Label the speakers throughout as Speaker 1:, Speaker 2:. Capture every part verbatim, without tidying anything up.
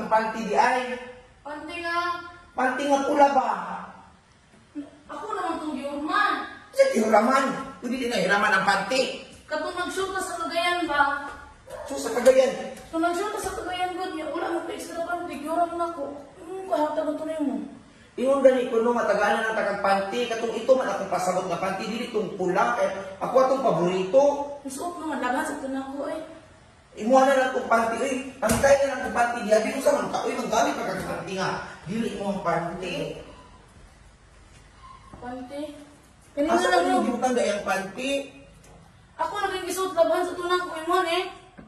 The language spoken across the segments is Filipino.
Speaker 1: panty di ay?
Speaker 2: Panty nga.
Speaker 1: Panty nga pula ba?
Speaker 2: Ako naman itong giurman.
Speaker 1: Sa hiraman. Pwede din na hiraman ang panty.
Speaker 2: Katong nag-shoot ka sa Cagayan ba?
Speaker 1: So sa Cagayan.
Speaker 2: Kung nag-shoot ka sa Cagayan God, niya, wala mo pa extra panty, giuram na ko. Hmm, kahatag ito na mo.
Speaker 1: Ingon gani ko no matagalan ang takang panty. Katong ito man akong pasabot na panty. Dili itong pula. Eh, ako atong paborito.
Speaker 2: Isuot naman, laban sa ito na ko eh.
Speaker 1: Imuha na lang itong panty. Uy, ang tayo na lang itong panty. Di abi ko sa mga tao. Uy, manggamit pa kang panty nga. Dili mo ang panty.
Speaker 2: Panty? Kanina
Speaker 1: Asa
Speaker 2: lang
Speaker 1: ka
Speaker 2: mo.
Speaker 1: yung gibutan gayang panty?
Speaker 2: Ako na rin isuot laban sa ito na ko. Imuhan eh.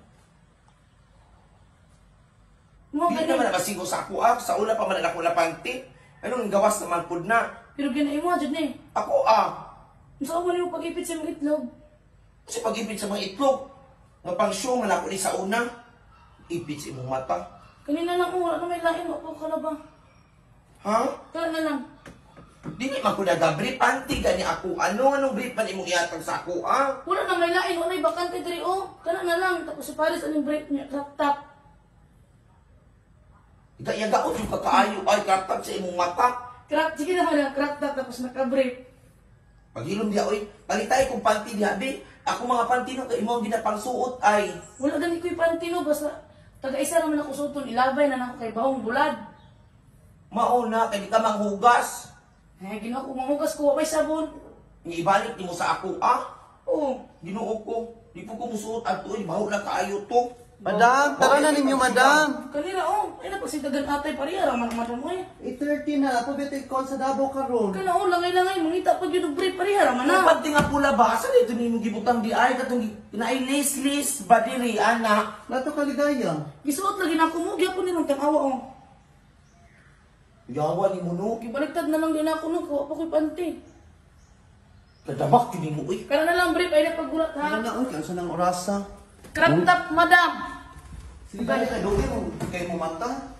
Speaker 2: Mo,
Speaker 1: Dili naman na masigo sa ako ah. Sa una pa man ako na panty. Anong gawas naman pud na?
Speaker 2: Pero ginaimuhan dyan eh.
Speaker 1: Ako ah.
Speaker 2: Saan mo niyo pag-ipit sa mga itlog?
Speaker 1: Kasi pag-ipit sa mga itlog. Nga pang show man ako ni sa una. Ipit sa imong mata.
Speaker 2: Kanina lang mo, wala na may lain. Wala ka na ba?
Speaker 1: Ha?
Speaker 2: Kaya na lang.
Speaker 1: Dili man ko nagabri panty gani ako. Ano anong brief man imong ihatag sa ako ah?
Speaker 2: Wala na may lain. Wala na bakante diri oh. Kana na lang. Tapos si Paris anong break niya. Crop top.
Speaker 1: Iga-yagaot yung kakaayo ay kaptag sa imong mata.
Speaker 2: Crop, sige naman lang. Crop top tapos naka-break.
Speaker 1: Paghilom diya oy, palitay kong panty diha bi. Ako mga panty no kay imong ginapang suot ay.
Speaker 2: Wala gani ko'y panty no. Basta taga-isa naman ako suton. Ilabay na ako kay Bahong Bulad.
Speaker 1: Mao na kay di ka manghugas.
Speaker 2: Eh, ginawa ko mamugas ko. May sabon.
Speaker 1: Ibalik nimo sa ako ah. Oo, Ginoo ko. Di po ko musuot adto oy, baho na kaayo to.
Speaker 3: Madam, tara na ninyo, madam.
Speaker 2: Kanina oh. Ay na pagsigdagan atay pariya. Raman madam eh.
Speaker 3: eight thirty na, ako bitik call sa Davao karon.
Speaker 2: Kana oh, langay-langay. Mangita pag yun break pariya. Raman
Speaker 1: Ang
Speaker 2: na.
Speaker 1: panty nga pula ba? Asa dito nimo gibutang di ay katong kinailis-lis ba diri ana?
Speaker 3: Nato kaligaya.
Speaker 2: Gisuot lagi na ako mo. Gyapon ni mong tanawa oh.
Speaker 1: Yawa ni mo no.
Speaker 2: Gibaliktad na lang din ako no. Kuha pa ko'y panty.
Speaker 1: Kadabak kini mo uy.
Speaker 2: Kana na lang brief. Ay na paggulat
Speaker 3: Ano
Speaker 2: ha.
Speaker 3: na, ang kansa ng orasa.
Speaker 2: Crop top madam.
Speaker 3: Sige, kaya ka doon mo, kay mo mata.